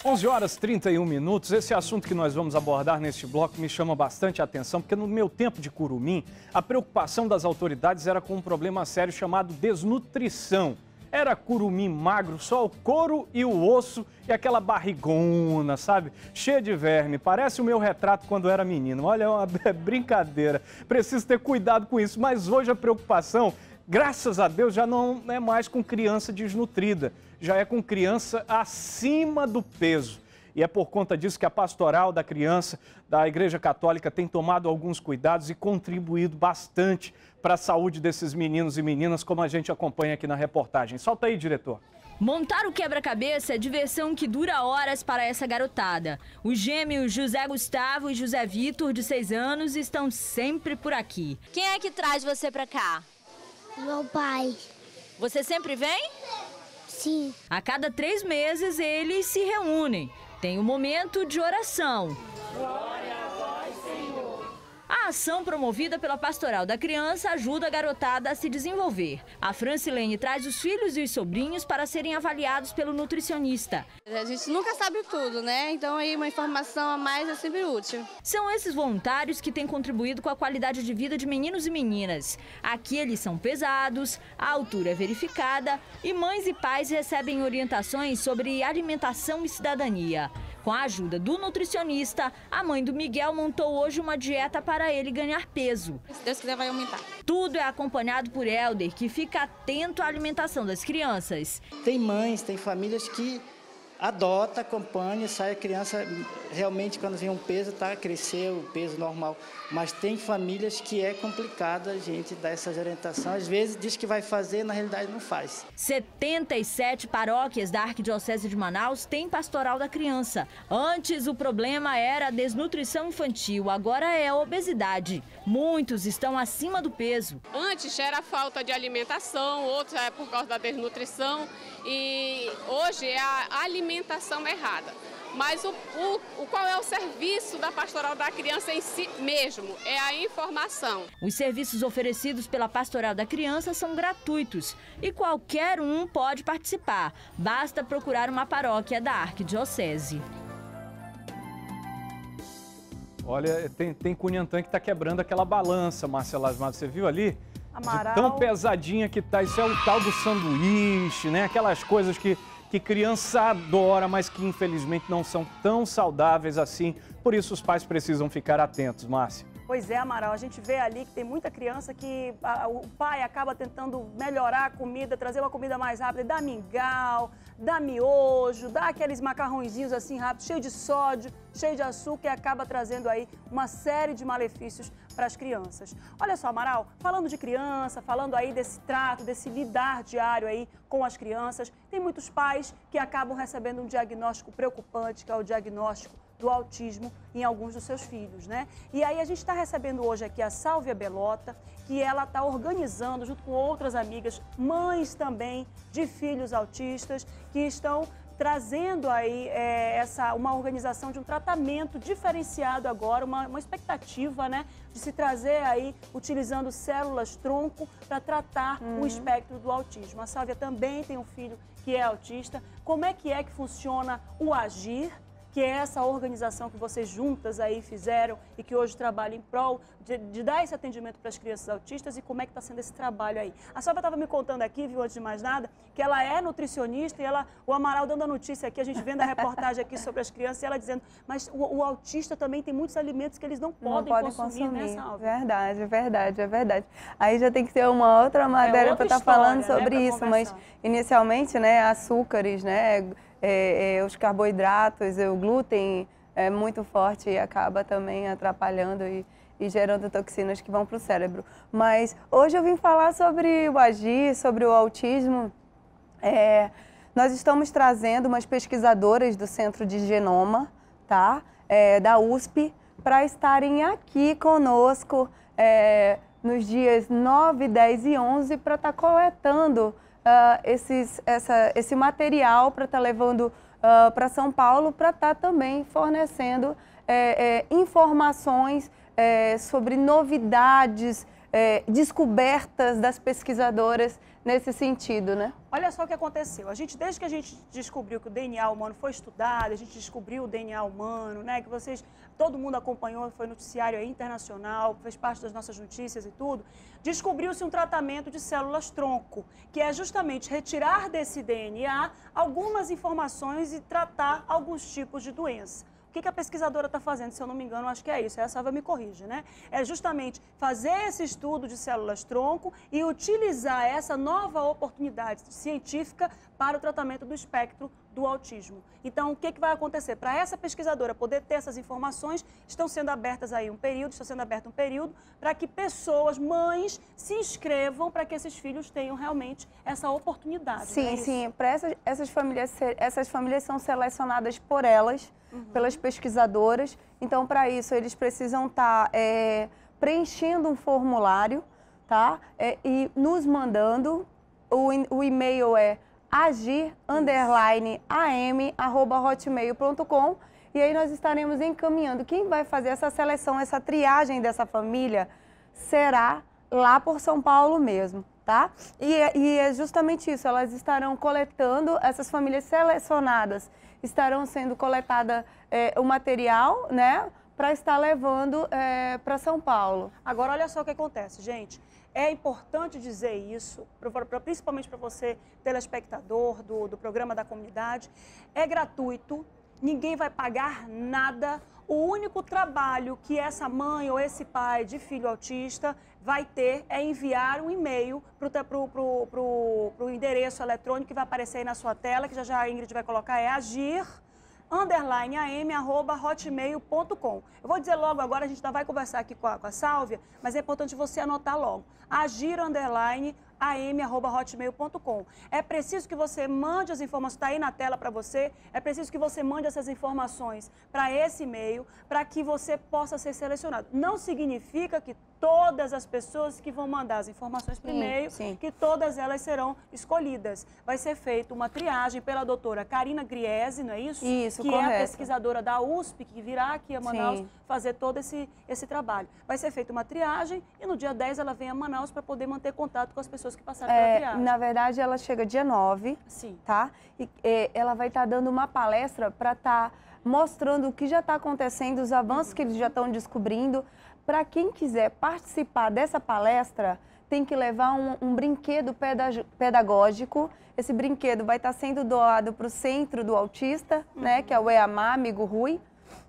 11h31. Esse assunto que nós vamos abordar neste bloco me chama bastante a atenção, porque no meu tempo de curumim, a preocupação das autoridades era com um problema sério chamado desnutrição. Era curumim magro, só o couro e o osso e aquela barrigona, sabe? Cheia de verme. Parece o meu retrato quando era menino. Olha, é uma brincadeira. Preciso ter cuidado com isso. Mas hoje a preocupação, graças a Deus, já não é mais com criança desnutrida. Já é com criança acima do peso. E é por conta disso que a Pastoral da Criança da Igreja Católica tem tomado alguns cuidados e contribuído bastante para a saúde desses meninos e meninas, como a gente acompanha aqui na reportagem. Solta aí, diretor. Montar o quebra-cabeça é diversão que dura horas para essa garotada. Os gêmeos José Gustavo e José Vitor, de 6 anos, estão sempre por aqui. Quem é que traz você para cá? Meu pai. Você sempre vem? Sim. A cada 3 meses eles se reúnem. Tem um momento de oração. Glória a vós, Senhor. A ação promovida pela Pastoral da Criança ajuda a garotada a se desenvolver. A Francilene traz os filhos e os sobrinhos para serem avaliados pelo nutricionista. A gente nunca sabe tudo, né? Então aí uma informação a mais é sempre útil. São esses voluntários que têm contribuído com a qualidade de vida de meninos e meninas. Aqui eles são pesados, a altura é verificada e mães e pais recebem orientações sobre alimentação e cidadania. Com a ajuda do nutricionista, a mãe do Miguel montou hoje uma dieta para ele ganhar peso. Se Deus quiser, vai aumentar. Tudo é acompanhado por Helder, que fica atento à alimentação das crianças. Tem mães, tem famílias que adota, acompanha, sai a criança, realmente quando vem um peso, tá, cresceu o peso normal. Mas tem famílias que é complicado a gente dar essas orientações. Às vezes diz que vai fazer, na realidade não faz. 77 paróquias da Arquidiocese de Manaus têm Pastoral da Criança. Antes o problema era a desnutrição infantil, agora é a obesidade. Muitos estão acima do peso. Antes era a falta de alimentação, outros é por causa da desnutrição e hoje é a alimentação errada. Mas qual é o serviço da Pastoral da Criança em si mesmo? É a informação. Os serviços oferecidos pela Pastoral da Criança são gratuitos e qualquer um pode participar. Basta procurar uma paróquia da Arquidiocese. Olha, tem Cunhantã que está quebrando aquela balança, Marcela Asmar. Você viu ali? Amaral. De tão pesadinha que tá. Isso é o tal do sanduíche, né? Aquelas coisas que criança adora, mas que infelizmente não são tão saudáveis assim. Por isso os pais precisam ficar atentos, Márcia. Pois é, Amaral, a gente vê ali que tem muita criança que o pai acaba tentando melhorar a comida, trazer uma comida mais rápida, dá mingau, dá miojo, dá aqueles macarrõezinhos assim rápidos, cheio de sódio, cheio de açúcar e acaba trazendo aí uma série de malefícios para as crianças. Olha só, Amaral, falando de criança, falando aí desse trato, desse lidar diário aí com as crianças, tem muitos pais que acabam recebendo um diagnóstico preocupante, que é o diagnóstico do autismo em alguns dos seus filhos, né? E aí a gente está recebendo hoje aqui a Sálvia Belota, que ela está organizando, junto com outras amigas, mães também de filhos autistas, que estão trazendo aí uma organização de um tratamento diferenciado agora, uma expectativa, né, de se trazer aí, utilizando células-tronco para tratar o espectro do autismo. A Sálvia também tem um filho que é autista. Como é que funciona o Agir, que é essa organização que vocês juntas aí fizeram e que hoje trabalha em prol de dar esse atendimento para as crianças autistas, e como é que está sendo esse trabalho aí? A Sálvia estava me contando aqui, viu, antes de mais nada, que ela é nutricionista e o Amaral dando a notícia aqui, a gente vendo a reportagem aqui sobre as crianças, e ela dizendo, mas o autista também tem muitos alimentos que eles não podem consumir, né, Sálvia? Verdade, verdade, é verdade. Aí já tem que ter uma outra matéria para estar falando sobre isso, mas inicialmente, né, açúcares, né, os carboidratos, o glúten é muito forte e acaba também atrapalhando e gerando toxinas que vão para o cérebro. Mas hoje eu vim falar sobre o Agir, sobre o autismo. Nós estamos trazendo umas pesquisadoras do Centro de Genoma, tá? Da USP, para estarem aqui conosco nos dias 9, 10 e 11 para estar coletando esse material, para estar levando para São Paulo, para estar também fornecendo informações sobre novidades, descobertas das pesquisadoras nesse sentido, né? Olha só o que aconteceu. Desde que a gente descobriu que o DNA humano foi estudado, a gente descobriu o DNA humano, né? Que todo mundo acompanhou, foi noticiário aí internacional, fez parte das nossas notícias e tudo. Descobriu-se um tratamento de células-tronco, que é justamente retirar desse DNA algumas informações e tratar alguns tipos de doença. O que a pesquisadora está fazendo? Se eu não me engano, acho que é isso. A Salva me corrige, né? É justamente fazer esse estudo de células-tronco e utilizar essa nova oportunidade científica para o tratamento do espectro do autismo. Então, o que vai acontecer? Para essa pesquisadora poder ter essas informações, está sendo aberto um período para que pessoas, mães, se inscrevam para que esses filhos tenham realmente essa oportunidade. Sim, sim. Para essas famílias são selecionadas por elas, pelas pesquisadoras. Então, para isso, eles precisam estar preenchendo um formulário, tá? E nos mandando. O e-mail é agir_am@hotmail.com, e aí nós estaremos encaminhando. Quem vai fazer essa seleção, essa triagem dessa família será lá por São Paulo mesmo, tá? E é justamente isso, elas estarão coletando, essas famílias selecionadas estarão sendo coletada o material, né, para estar levando para São Paulo. Agora, olha só o que acontece, gente. É importante dizer isso, principalmente para você, telespectador do programa da comunidade. É gratuito, ninguém vai pagar nada. O único trabalho que essa mãe ou esse pai de filho autista vai ter é enviar um e-mail para o endereço eletrônico que vai aparecer aí na sua tela, que já a Ingrid vai colocar, é agir_am@hotmail.com. Eu vou dizer logo agora, a gente ainda vai conversar aqui com a Sálvia, mas é importante você anotar logo. agir_am@hotmail.com. É preciso que você mande as informações, está aí na tela para você, é preciso que você mande essas informações para esse e-mail, para que você possa ser selecionado. Não significa que todas as pessoas que vão mandar as informações para o e-mail, que todas elas serão escolhidas. Vai ser feita uma triagem pela doutora Karina Griese, não é isso? Isso, que correto. É a pesquisadora da USP, que virá aqui a Manaus fazer todo esse trabalho. Vai ser feita uma triagem e no dia 10 ela vem a Manaus para poder manter contato com as pessoas que passaram pela triagem. Na verdade, ela chega dia 9, tá? E ela vai estar dando uma palestra para estar mostrando o que já está acontecendo, os avanços que eles já estão descobrindo. Para quem quiser participar dessa palestra, tem que levar um brinquedo pedagógico. Esse brinquedo vai estar sendo doado para o Centro do Autista, né, que é o EAMA, amigo Rui.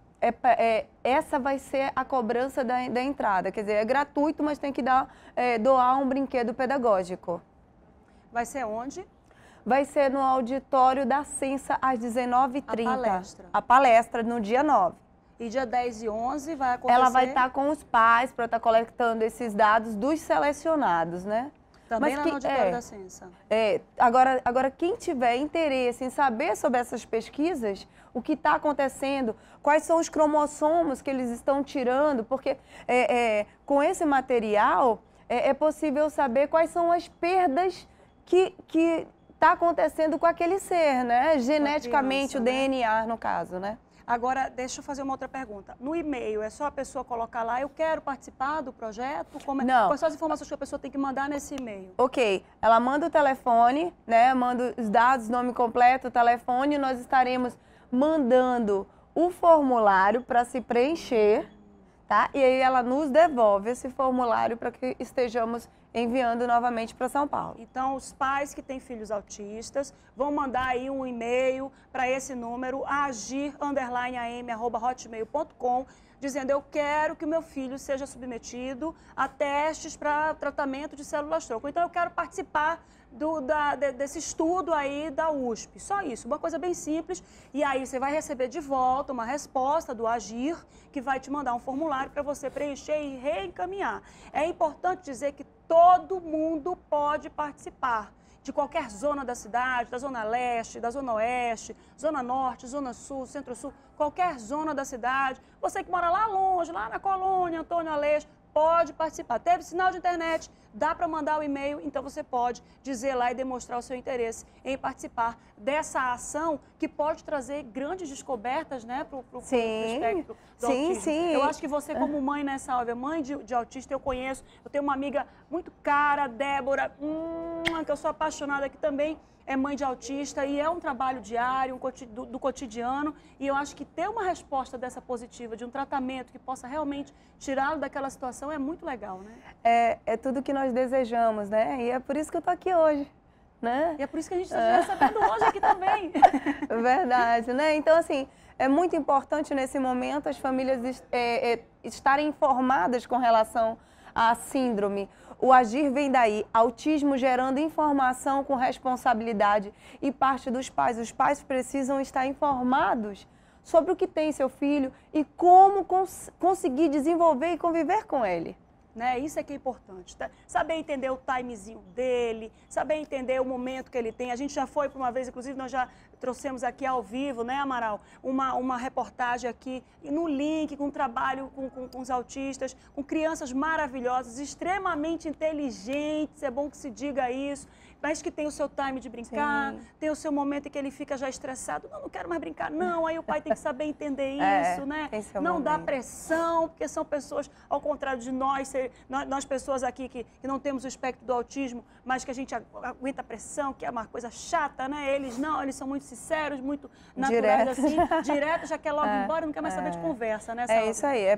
Essa vai ser a cobrança da entrada. Quer dizer, é gratuito, mas tem que doar um brinquedo pedagógico. Vai ser onde? Vai ser no auditório da Sensa, às 19h30. A palestra. A palestra, no dia 9. E dia 10 e 11 vai acontecer? Ela vai estar com os pais para estar coletando esses dados dos selecionados, né? Também lá no auditório da Sensa. Agora, quem tiver interesse em saber sobre essas pesquisas, o que está acontecendo, quais são os cromossomos que eles estão tirando, porque com esse material é possível saber quais são as perdas que está acontecendo com aquele ser, né? Geneticamente, criança, o DNA, no caso, né? Agora, deixa eu fazer uma outra pergunta. No e-mail, é só a pessoa colocar lá, eu quero participar do projeto? Não. Quais são as informações que a pessoa tem que mandar nesse e-mail? Ok. Ela manda o telefone, né? Manda os dados, nome completo, telefone. Nós estaremos mandando o formulário para se preencher, tá? E aí ela nos devolve esse formulário para que estejamos enviando novamente para São Paulo. Então, os pais que têm filhos autistas vão mandar aí um e-mail para esse número, agir_am@hotmail.com, dizendo: eu quero que o meu filho seja submetido a testes para tratamento de células-tronco. Então, eu quero participar desse estudo aí da USP. Só isso, uma coisa bem simples. E aí você vai receber de volta uma resposta do Agir, que vai te mandar um formulário para você preencher e reencaminhar. É importante dizer que todo mundo pode participar, de qualquer zona da cidade, da zona leste, da zona oeste, zona norte, zona sul, centro-sul, qualquer zona da cidade. Você que mora lá longe, lá na colônia Antônio Aleixo, pode participar. Teve sinal de internet, Dá para mandar o e-mail, então você pode dizer lá e demonstrar o seu interesse em participar dessa ação que pode trazer grandes descobertas, né, para o espectro do autismo. Sim. Eu acho que você, como mãe, né, Sálvia, mãe de autista, eu conheço, eu tenho uma amiga muito cara, Débora, que eu sou apaixonada, que também é mãe de autista, e é um trabalho diário, do cotidiano, e eu acho que ter uma resposta dessa positiva, de um tratamento que possa realmente tirá-lo daquela situação, é muito legal, né? É tudo que nós desejamos, né? E é por isso que eu tô aqui hoje, né? E é por isso que a gente está recebendo hoje aqui também. Verdade, né? Então, assim, é muito importante nesse momento as famílias estarem informadas com relação à síndrome. O agir vem daí, autismo gerando informação com responsabilidade e parte dos pais. Os pais precisam estar informados sobre o que tem seu filho e como conseguir desenvolver e conviver com ele. Né? Isso é que é importante, tá? Saber entender o timezinho dele, saber entender o momento que ele tem. A gente já foi para uma vez, inclusive nós já trouxemos aqui ao vivo, né, Amaral, uma reportagem aqui no link com um trabalho com os autistas, com crianças maravilhosas, extremamente inteligentes, é bom que se diga isso, mas que tem o seu time de brincar, tem o seu momento em que ele fica já estressado, não quero mais brincar, não, aí o pai tem que saber entender isso, né? Não dá pressão, porque são pessoas, ao contrário de nós pessoas aqui que não temos o espectro do autismo, mas que a gente aguenta a pressão, que é uma coisa chata, né? Eles não, eles são muito sinceros, muito naturais, assim, direto, já quer logo ir embora, não quer mais saber de conversa, né, Sálvia? É isso aí,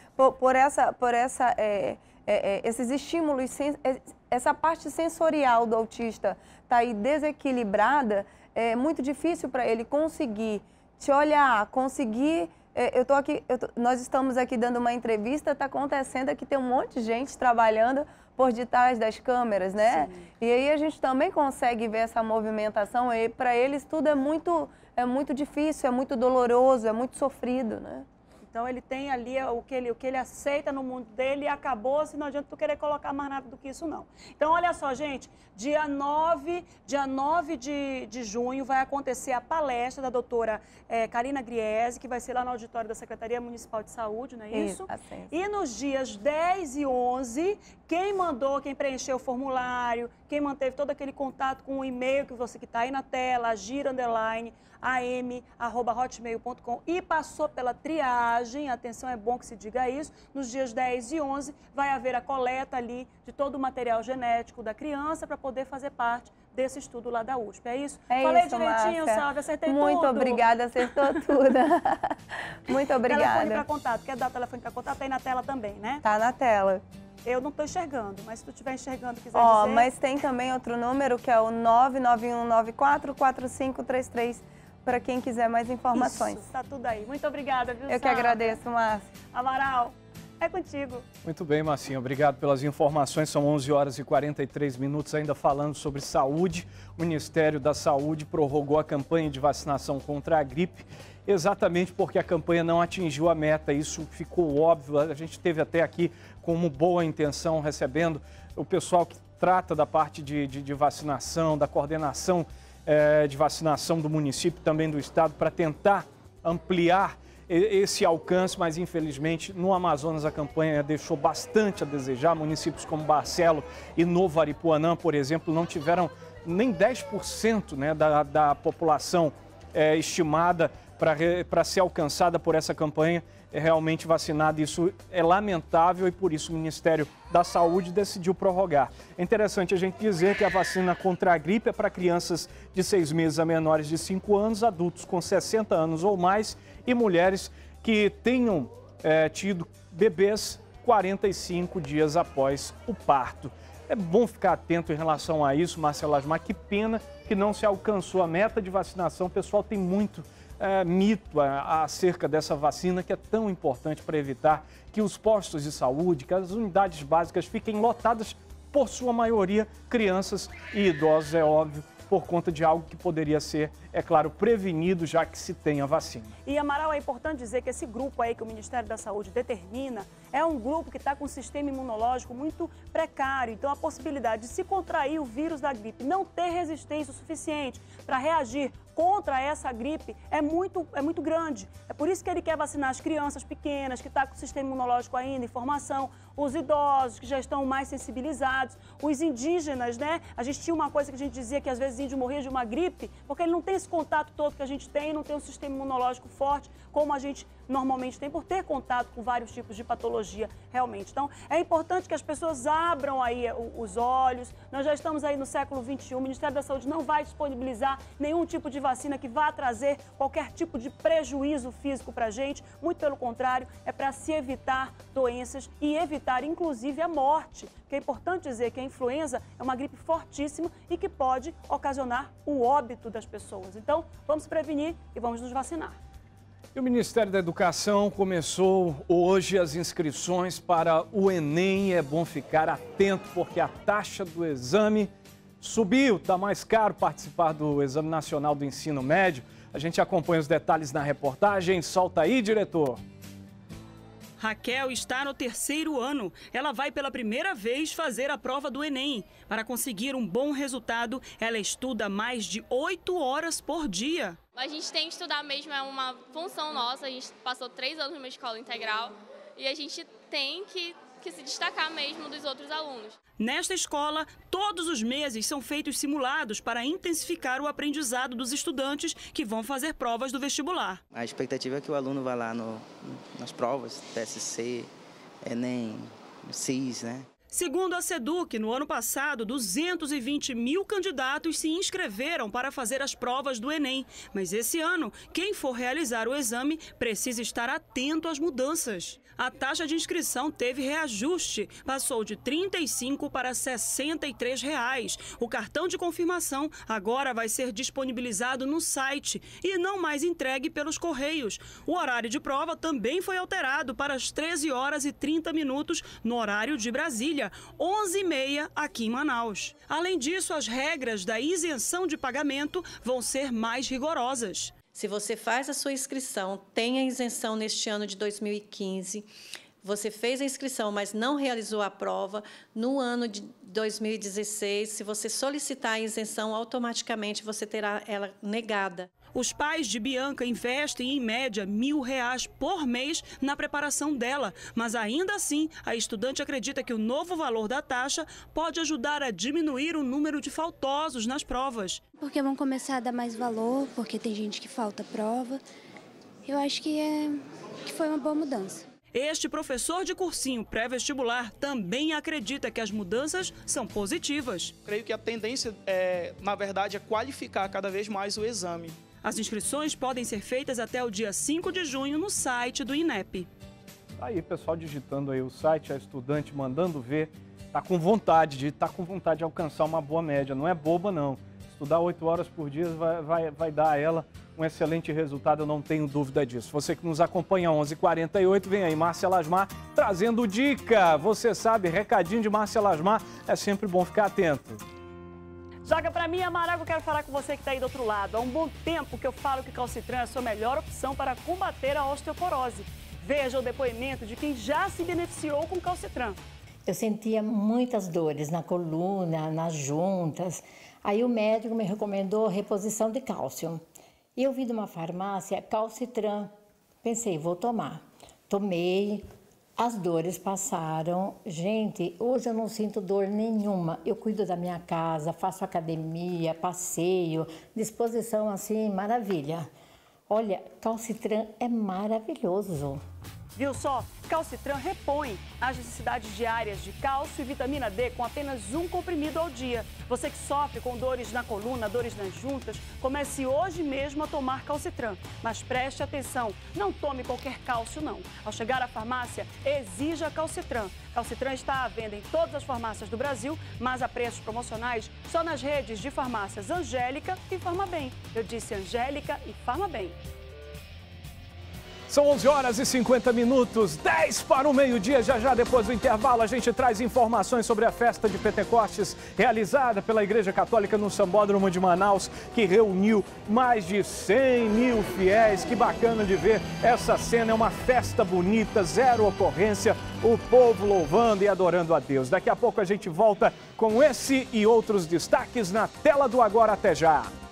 esses estímulos, essa parte sensorial do autista tá aí desequilibrada, é muito difícil para ele conseguir te olhar, conseguir... nós estamos aqui dando uma entrevista, está acontecendo aqui, tem um monte de gente trabalhando por detrás das câmeras, né? Sim. E aí a gente também consegue ver essa movimentação, e para eles tudo é muito difícil, é muito doloroso, é muito sofrido, né? Então ele tem ali o que ele aceita no mundo dele e acabou, se não adianta tu querer colocar mais nada do que isso não. Então olha só, gente, dia 9 de junho vai acontecer a palestra da doutora Karina Griese, que vai ser lá no auditório da Secretaria Municipal de Saúde, não é isso? E nos dias 10 e 11, quem preencheu o formulário, quem manteve todo aquele contato com o e-mail que está aí na tela, agir_am@hotmail.com, e passou pela triagem, atenção, é bom que se diga isso, nos dias 10 e 11 vai haver a coleta ali de todo o material genético da criança para poder fazer parte desse estudo lá da USP, é isso? Falei isso, direitinho, Sálvia, acertei tudo. Muito obrigada, acertou tudo. Muito obrigada. Telefone para contato, quer dar o telefone para contato? Tá aí na tela também, né? Tá na tela. Eu não estou enxergando, mas se tu estiver enxergando e quiser dizer... Mas tem também outro número, que é o 991944533, para quem quiser mais informações. Isso, tá tudo aí. Muito obrigada, viu, Eu que agradeço, Márcia. Amaral, é contigo. Muito bem, Marcinha, obrigado pelas informações. São 11 horas e 43 minutos ainda falando sobre saúde. O Ministério da Saúde prorrogou a campanha de vacinação contra a gripe, exatamente porque a campanha não atingiu a meta. Isso ficou óbvio. A gente teve até aqui como boa intenção, recebendo o pessoal que trata da parte de vacinação, da coordenação de vacinação do município, também do estado, para tentar ampliar esse alcance, mas infelizmente no Amazonas a campanha deixou bastante a desejar. Municípios como Barcelo e Novo Aripuanã, por exemplo, não tiveram nem 10%, né, da população estimada para ser alcançada por essa campanha realmente vacinada. Isso é lamentável e por isso o Ministério da Saúde decidiu prorrogar. É interessante a gente dizer que a vacina contra a gripe é para crianças de 6 meses a menores de 5 anos, adultos com 60 anos ou mais e mulheres que tenham tido bebês 45 dias após o parto. É bom ficar atento em relação a isso, Marcela Asmar. Que pena que não se alcançou a meta de vacinação. O pessoal tem muito mito acerca dessa vacina, que é tão importante para evitar que os postos de saúde, que as unidades básicas fiquem lotadas, por sua maioria, crianças e idosos, é óbvio, por conta de algo que poderia ser, é claro, prevenido, já que se tem a vacina. E, Amaral, é importante dizer que esse grupo aí que o Ministério da Saúde determina é um grupo que está com um sistema imunológico muito precário. Então, a possibilidade de se contrair o vírus da gripe, não ter resistência o suficiente para reagir contra essa gripe é muito grande. É por isso que ele quer vacinar as crianças pequenas, que estão com o sistema imunológico ainda em formação, os idosos, que já estão mais sensibilizados, os indígenas, né? A gente tinha uma coisa que a gente dizia que às vezes o índio morria de uma gripe, porque ele não tem esse contato todo que a gente tem, não tem um sistema imunológico forte, como a gente normalmente tem, por ter contato com vários tipos de patologia, realmente. Então, é importante que as pessoas abram aí os olhos. Nós já estamos aí no século XXI, o Ministério da Saúde não vai disponibilizar nenhum tipo de vacina que vá trazer qualquer tipo de prejuízo físico para a gente. Muito pelo contrário, é para se evitar doenças e evitar, inclusive, a morte. Porque é importante dizer que a influenza é uma gripe fortíssima e que pode ocasionar o óbito das pessoas. Então, vamos se prevenir e vamos nos vacinar. E o Ministério da Educação começou hoje as inscrições para o Enem. É bom ficar atento porque a taxa do exame subiu. Está mais caro participar do Exame Nacional do Ensino Médio. A gente acompanha os detalhes na reportagem. Solta aí, diretor. Raquel está no 3º ano. Ela vai pela primeira vez fazer a prova do Enem. Para conseguir um bom resultado, ela estuda mais de 8 horas por dia. A gente tem que estudar mesmo, é uma função nossa. A gente passou 3 anos numa escola integral e a gente tem que se destacar mesmo dos outros alunos. Nesta escola, todos os meses são feitos simulados para intensificar o aprendizado dos estudantes que vão fazer provas do vestibular. A expectativa é que o aluno vá lá nas provas, TSC, Enem, CIS, né? Segundo a SEDUC, no ano passado, 220 mil candidatos se inscreveram para fazer as provas do Enem. Mas esse ano, quem for realizar o exame precisa estar atento às mudanças. A taxa de inscrição teve reajuste, passou de R$ 35 para R$ 63. O cartão de confirmação agora vai ser disponibilizado no site e não mais entregue pelos correios. O horário de prova também foi alterado para as 13 horas e 30 minutos no horário de Brasília, 11h30 aqui em Manaus. Além disso, as regras da isenção de pagamento vão ser mais rigorosas. Se você faz a sua inscrição, tem a isenção neste ano de 2015, você fez a inscrição, mas não realizou a prova, no ano de 2016, se você solicitar a isenção, automaticamente você terá ela negada. Os pais de Bianca investem, em média, R$ 1.000 por mês na preparação dela. Mas, ainda assim, a estudante acredita que o novo valor da taxa pode ajudar a diminuir o número de faltosos nas provas. Porque vão começar a dar mais valor, porque tem gente que falta prova. Eu acho que foi uma boa mudança. Este professor de cursinho pré-vestibular também acredita que as mudanças são positivas. Creio que a tendência, na verdade, é qualificar cada vez mais o exame. As inscrições podem ser feitas até o dia 5 de junho no site do INEP. Tá aí, pessoal digitando aí o site, a estudante mandando ver, tá com vontade de alcançar uma boa média, não é boba não. Estudar 8 horas por dia vai dar a ela um excelente resultado, eu não tenho dúvida disso. Você que nos acompanha 11h48, vem aí Márcia Lasmar trazendo dica. Você sabe, recadinho de Márcia Lasmar, é sempre bom ficar atento. Joga pra mim, Amarago, eu quero falar com você que está aí do outro lado. Há um bom tempo que eu falo que Calcitran é a sua melhor opção para combater a osteoporose. Veja o depoimento de quem já se beneficiou com Calcitran. Eu sentia muitas dores na coluna, nas juntas. Aí o médico me recomendou reposição de cálcio. E eu vi de uma farmácia Calcitran. Pensei, vou tomar. Tomei. As dores passaram. Gente, hoje eu não sinto dor nenhuma. Eu cuido da minha casa, faço academia, passeio, disposição assim, maravilha. Olha, Calcitran é maravilhoso. Viu só? Calcitran repõe as necessidades diárias de cálcio e vitamina D com apenas um comprimido ao dia. Você que sofre com dores na coluna, dores nas juntas, comece hoje mesmo a tomar Calcitran. Mas preste atenção, não tome qualquer cálcio não. Ao chegar à farmácia, exija Calcitran. Calcitran está à venda em todas as farmácias do Brasil, mas a preços promocionais só nas redes de farmácias Angélica e Farmabem. Eu disse Angélica e Farmabem. São 11 horas e 50 minutos, 10 para o meio-dia. Já depois do intervalo a gente traz informações sobre a festa de Pentecostes realizada pela Igreja Católica no Sambódromo de Manaus, que reuniu mais de 100 mil fiéis. Que bacana de ver essa cena, é uma festa bonita, zero ocorrência, o povo louvando e adorando a Deus. Daqui a pouco a gente volta com esse e outros destaques na tela do Agora. Até já!